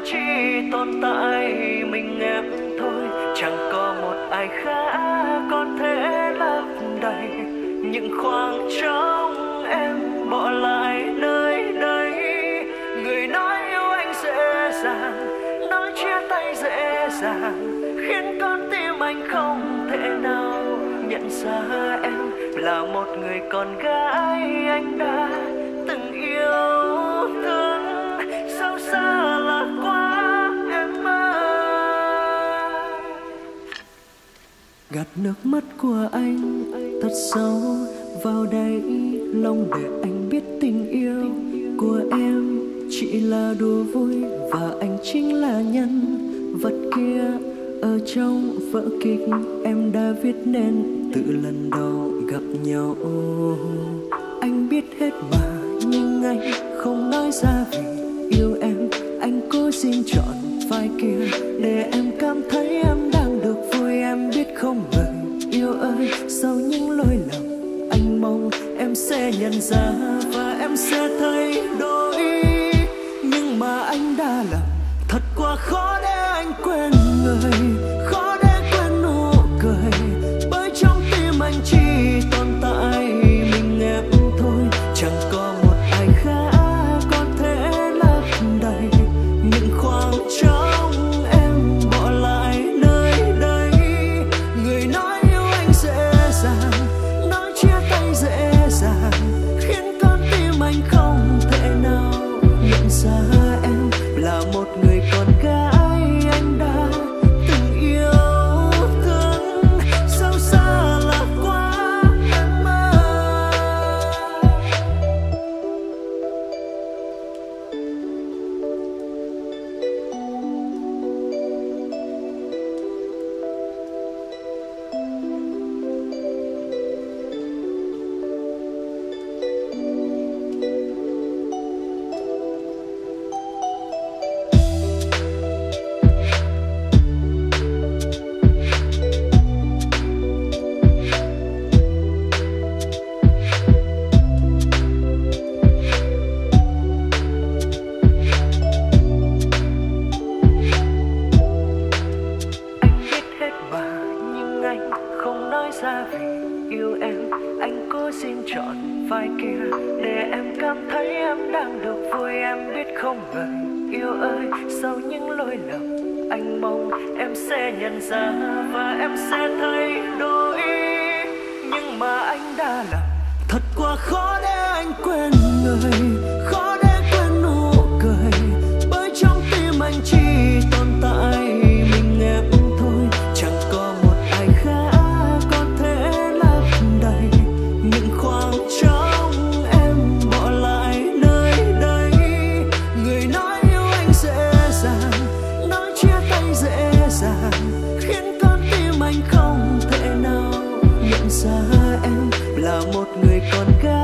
chỉ tồn tại mình em thôi, chẳng có một ai khác có thể lấp đầy những khoảng trống em bỏ lại nơi đây. Người nói yêu anh dễ dàng, nói chia tay dễ dàng, khiến con tim anh không thể nào nhận ra em là một người con gái anh đã từng yêu thương. Sâu xa là quá em ơi. Gạt nước mắt của anh thật sâu vào đáy lòng để anh biết tình yêu của em chỉ là đùa vui và anh chính là nhân vật kia ở trong vở kịch em đã viết nên từ lần đầu gặp nhau. Anh biết hết mà nhưng anh không nói ra vì yêu em. Anh cố xin chọn vai kia để em cảm thấy em đang được vui. Em biết không người yêu ơi, sau những lỗi lầm anh mong em sẽ nhận ra và em sẽ thay đổi. Nhưng mà anh đã làm thật quá khó để anh quên người, khó để quên nụ cười, bởi trong tim anh chỉ tồn tại mình em thôi, chẳng có một ai khác có thể lấp đầy những khoảng trống em bỏ lại nơi đây. Người nói yêu anh dễ dàng, nói chia tay dễ dàng, khiến con tim anh không thể nào nhận ra em là một người con gái anh đã từng yêu thương. Sâu xa là quá em ơi. Không nói ra vì yêu em, anh cố xin chọn vai kia để em cảm thấy em đang được vui. Em biết không người yêu ơi, sau những lỗi lầm anh mong em sẽ nhận ra và em sẽ thay đổi. Nhưng mà anh đã làm thật quá khó để anh quên người, khó để quên nụ cười, bởi trong tim anh chỉ tồn tại mình em thôi, chẳng có một ai khác có thể lấp đầy những khoảng trống em bỏ lại nơi đây. Người nói yêu anh dễ dàng, nói chia tay dễ dàng, khiến con tim anh không thể nào nhận ra em là một người con gái